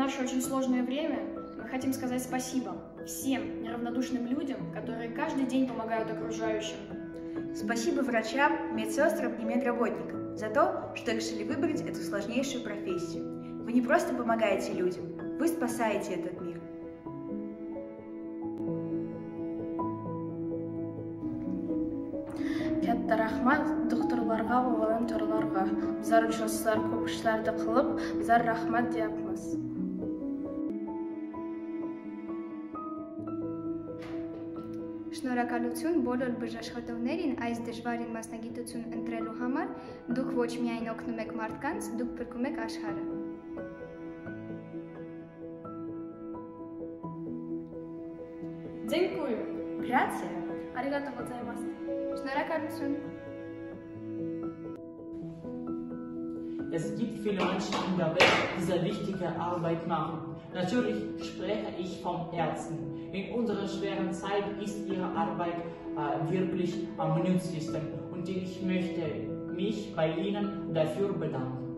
наше очень сложное время мы хотим сказать спасибо всем неравнодушным людям, которые каждый день помогают окружающим. Спасибо врачам, медсестрам и медработникам за то, что решили выбрать эту сложнейшую профессию. Вы не просто помогаете людям, вы спасаете этот мир. Katta rahmat doktorlarga va volontyorlarga. Bizlar uchun sizlar ko'p ishlarni qilib, bizlar rahmat deyapmiz. Շնորհակալություն բոլոր բժշկատուներին այս դժվարին մասնագիտություն ընտրելու համար։ Դուք ոչ միայն օգնում եք մարդկանց, դուք փրկում եք աշխարհը։ Дзенькую! Грация. Arigatou gozaimasu. Շնորհակալություն։ Es gibt viele Menschen in der Welt, die sehr wichtige Arbeit machen. Natürlich spreche ich von Ärzten. In unserer schweren Zeit ist ihre Arbeit wirklich am nützlichsten und ich möchte mich bei Ihnen dafür bedanken.